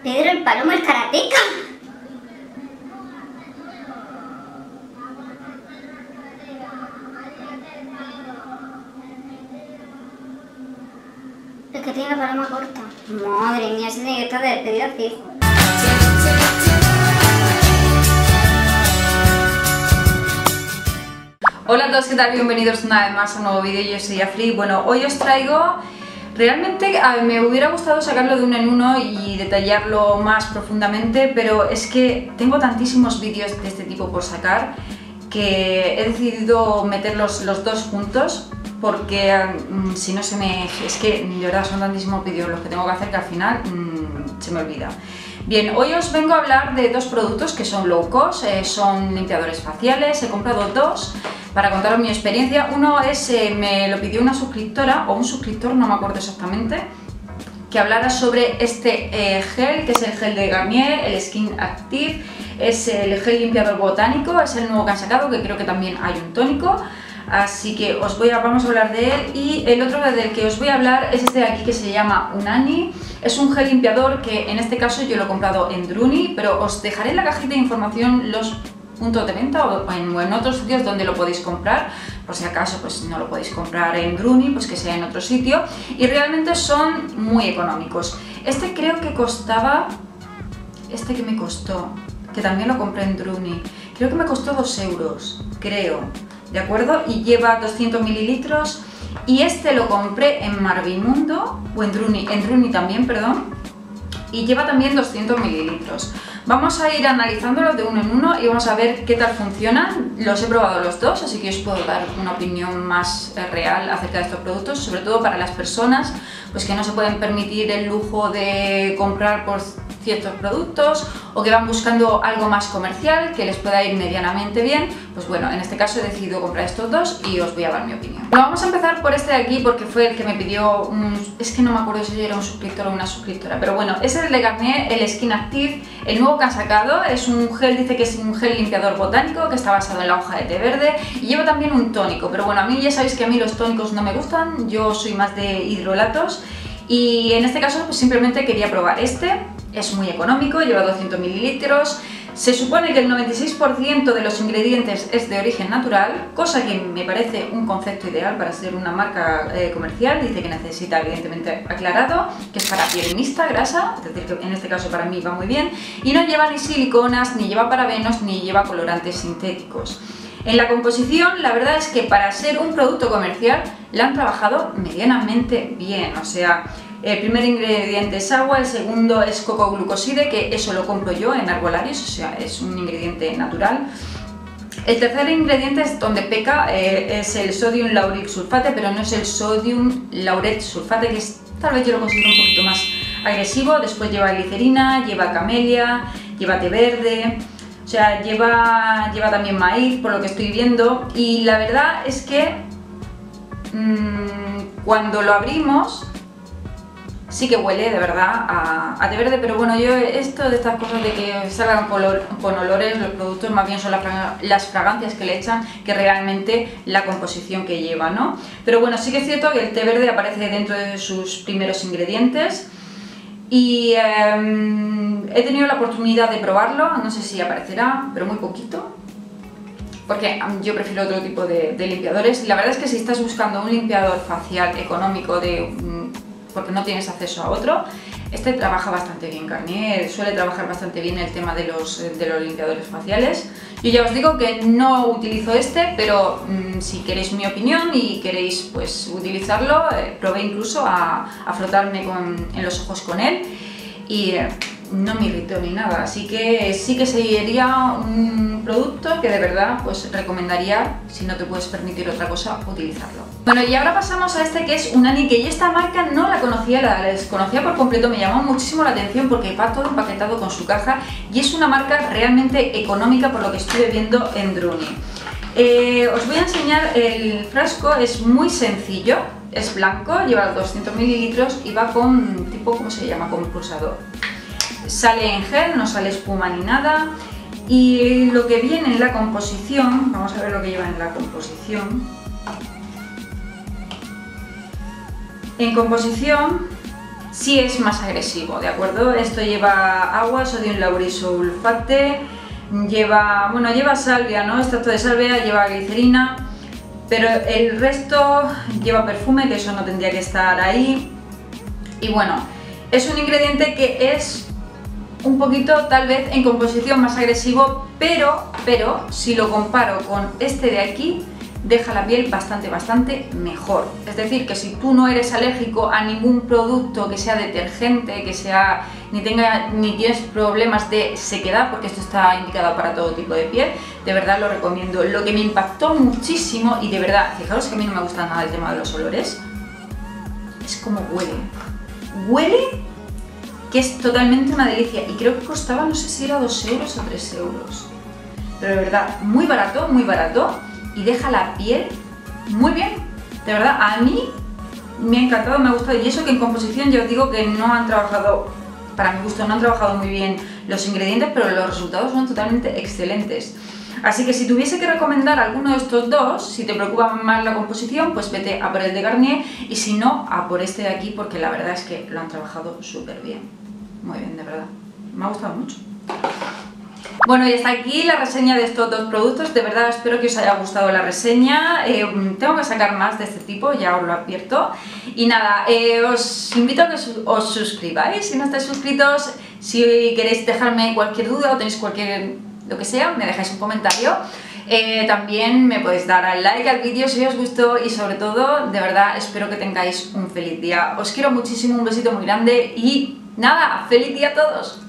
Pedro el Palomo, el karateca. Es que tiene la paloma corta. Madre mía, se tiene que estar de despedida fijo. Hola a todos, ¿qué tal? Bienvenidos una vez más a un nuevo vídeo. Yo soy Afri. Bueno, hoy os traigo... Realmente me hubiera gustado sacarlo de uno en uno y detallarlo más profundamente, pero es que tengo tantísimos vídeos de este tipo por sacar que he decidido meter los dos juntos porque si no se me... es que de verdad son tantísimos vídeos los que tengo que hacer que al final se me olvida. Bien, hoy os vengo a hablar de dos productos que son low cost, son limpiadores faciales. He comprado dos para contaros mi experiencia. Uno es, me lo pidió una suscriptora o un suscriptor, no me acuerdo exactamente, que hablara sobre este gel, que es el gel de Garnier, el Skin Active. Es el gel limpiador botánico, es el nuevo que han sacado, que creo que también hay un tónico. Así que vamos a hablar de él. Y el otro del que os voy a hablar es este de aquí, que se llama Unani. Es un gel limpiador que en este caso yo lo he comprado en Druni, pero os dejaré en la cajita de información los puntos de venta o en otros sitios donde lo podéis comprar, por si acaso pues no lo podéis comprar en Druni, pues que sea en otro sitio, y realmente son muy económicos. Este creo que costaba, este que me costó, que también lo compré en Druni, creo que me costó 2 euros, creo, ¿de acuerdo? Y lleva 200 mililitros, y este lo compré en Marvimundo, o en Druni también, perdón, y lleva también 200 mililitros. Vamos a ir analizándolos de uno en uno y vamos a ver qué tal funcionan. Los he probado los dos, así que os puedo dar una opinión más real acerca de estos productos, sobre todo para las personas pues que no se pueden permitir el lujo de comprar por ciertos productos o que van buscando algo más comercial que les pueda ir medianamente bien. Pues bueno, en este caso he decidido comprar estos dos y os voy a dar mi opinión. Bueno, vamos a empezar por este de aquí porque fue el que me pidió es que no me acuerdo si era un suscriptor o una suscriptora, pero bueno, es el de Garnier, el Skin Active, el nuevo que han sacado. Es un gel, dice que es un gel limpiador botánico que está basado en la hoja de té verde y lleva también un tónico, pero bueno, a mí ya sabéis que a mí los tónicos no me gustan, yo soy más de hidrolatos y en este caso pues simplemente quería probar este. Es muy económico, lleva 200 mililitros, se supone que el 96% de los ingredientes es de origen natural, cosa que me parece un concepto ideal para ser una marca comercial. Dice que necesita evidentemente aclarado, que es para piel mixta, grasa, es decir que en este caso para mí va muy bien, y no lleva ni siliconas, ni lleva parabenos, ni lleva colorantes sintéticos. En la composición, la verdad es que para ser un producto comercial la han trabajado medianamente bien, o sea, el primer ingrediente es agua, el segundo es coco-glucoside, que eso lo compro yo en Arbolarios, o sea, es un ingrediente natural. El tercer ingrediente es donde peca, es el sodium lauric sulfate, pero no es el sodium lauret sulfate, que es, tal vez yo lo considero un poquito más agresivo. Después lleva glicerina, lleva camelia, lleva té verde, o sea, lleva también maíz, por lo que estoy viendo. Y la verdad es que cuando lo abrimos sí que huele de verdad a té verde, pero bueno, yo esto de estas cosas de que salgan con olores, los productos más bien son las fragancias que le echan que realmente la composición que lleva, ¿no? Pero bueno, sí que es cierto que el té verde aparece dentro de sus primeros ingredientes y he tenido la oportunidad de probarlo, no sé si aparecerá, pero muy poquito, porque yo prefiero otro tipo de limpiadores. La verdad es que si estás buscando un limpiador facial económico porque no tienes acceso a otro, este trabaja bastante bien. Garnier suele trabajar bastante bien el tema de los limpiadores faciales. Yo ya os digo que no utilizo este, pero si queréis mi opinión y queréis pues utilizarlo, probé incluso a frotarme en los ojos con él y no me irritó ni nada, así que sí que sería un producto que de verdad pues recomendaría, si no te puedes permitir otra cosa, utilizarlo. Bueno, y ahora pasamos a este que es Unani, que yo esta marca no la conocía, la desconocía por completo, me llamó muchísimo la atención porque va todo empaquetado con su caja y es una marca realmente económica por lo que estuve viendo en Druni. Os voy a enseñar el frasco, es muy sencillo, es blanco, lleva 200 mililitros y va con tipo, ¿cómo se llama? Con pulsador. Sale en gel, no sale espuma ni nada. Y lo que viene en la composición, vamos a ver lo que lleva en la composición. En composición sí es más agresivo, ¿de acuerdo? Esto lleva agua, sodium lauryl sulfate, lleva salvia, ¿no? Extracto de salvia, lleva glicerina, pero el resto lleva perfume, que eso no tendría que estar ahí. Y bueno, es un ingrediente que es un poquito tal vez en composición más agresivo, pero si lo comparo con este de aquí, deja la piel bastante mejor. Es decir, que si tú no eres alérgico a ningún producto que sea detergente, que sea ni tienes problemas de sequedad, porque esto está indicado para todo tipo de piel, de verdad lo recomiendo. Lo que me impactó muchísimo, y de verdad, fijaros que a mí no me gusta nada el tema de los olores, es como huele. Huele que es totalmente una delicia, y creo que costaba, no sé si era 2 euros o 3 euros, pero de verdad, muy barato, y deja la piel muy bien, de verdad, a mí me ha encantado, me ha gustado, y eso que en composición yo os digo que no han trabajado, para mi gusto, no han trabajado muy bien los ingredientes, pero los resultados son totalmente excelentes. Así que si tuviese que recomendar alguno de estos dos, si te preocupa más la composición, pues vete a por el de Garnier, y si no, a por este de aquí, porque la verdad es que lo han trabajado súper bien. Muy bien, de verdad. Me ha gustado mucho. Bueno, y hasta aquí la reseña de estos dos productos. De verdad espero que os haya gustado la reseña. Tengo que sacar más de este tipo, ya os lo advierto. Y nada, os invito a que os suscribáis si no estáis suscritos. Si queréis dejarme cualquier duda o tenéis lo que sea, me dejáis un comentario. También me podéis dar al like al vídeo si os gustó, y sobre todo, de verdad, espero que tengáis un feliz día. Os quiero muchísimo, un besito muy grande y nada, ¡feliz día a todos!